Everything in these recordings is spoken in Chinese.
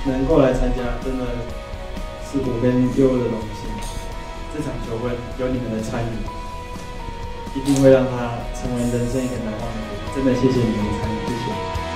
能够来参加，真的是我跟佑佑的荣幸。这场求婚有你们的参与，一定会让它成为人生一个难忘的回忆。真的谢谢你们的参与，谢谢。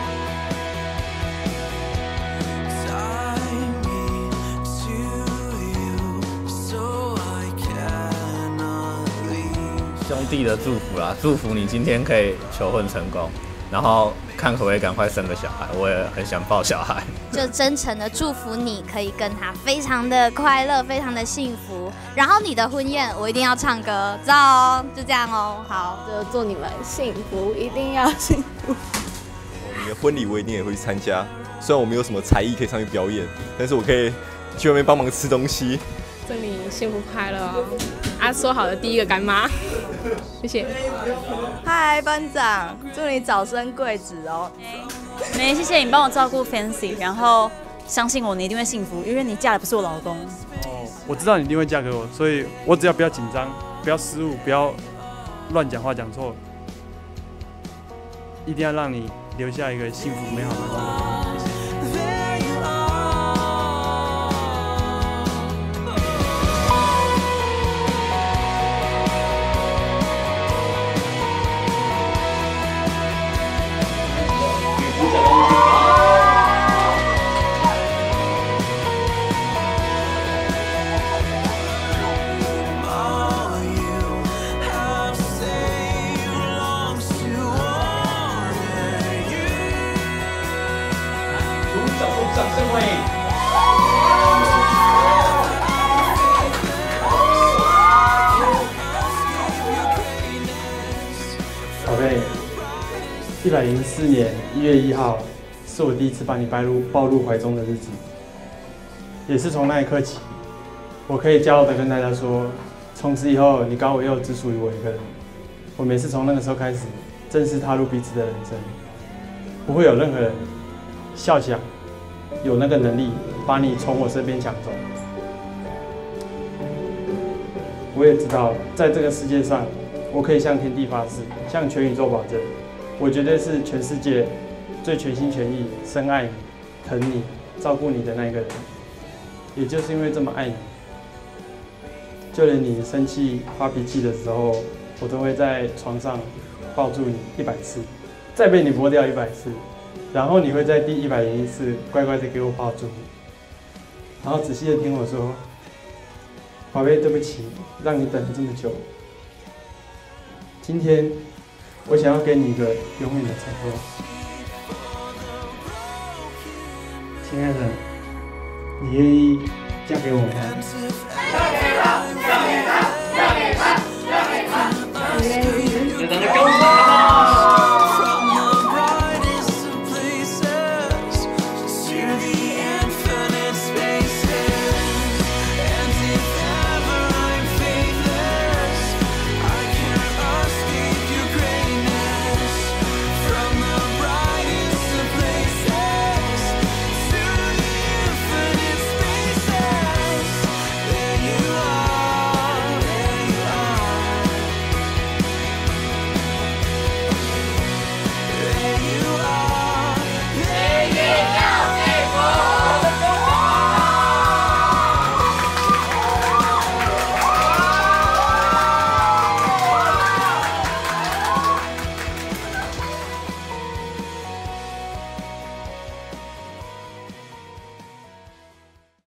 兄弟的祝福啦，祝福你今天可以求婚成功，然后看可不可以赶快生个小孩，我也很想抱小孩。 就真诚的祝福你可以跟他非常的快乐，非常的幸福。然后你的婚宴我一定要唱歌，知道哦？就这样哦。好， 就祝你们幸福，一定要幸福。 你的婚礼我一定也会去参加，虽然我没有什么才艺可以上去表演，但是我可以去外面帮忙吃东西。 祝你幸福快乐哦！说好的第一个干妈，谢谢。 嗨，班长，祝你早生贵子哦。 没，谢谢你帮我照顾 Fancy， 然后相信我，你一定会幸福，因为你嫁的不是我老公。 哦，我知道你一定会嫁给我，所以我只要不要紧张，不要失误，不要乱讲话讲错，一定要让你留下一个幸福美好的光荣。谢谢。 掌声欢迎！ 宝贝，104年1月1号是我第一次把你抱入怀中的日子，也是从那一刻起，我可以骄傲的跟大家说，从此以后你高我佑只属于我一个人。我每次从那个时候开始，正式踏入彼此的人生，不会有任何人笑想有那个能力把你从我身边抢走。我也知道，在这个世界上，我可以向天地发誓，向全宇宙保证，我绝对是全世界最全心全意深爱你、疼你、照顾你的那一个人。也就是因为这么爱你，就连你生气、发脾气的时候，我都会在床上抱住你100次，再被你剥掉100次。然后你会在第101次乖乖的给我抱住，然后仔细的听我说，宝贝，对不起，让你等了这么久。今天我想要给你一个永远的承诺，亲爱的，你愿意嫁给我吗？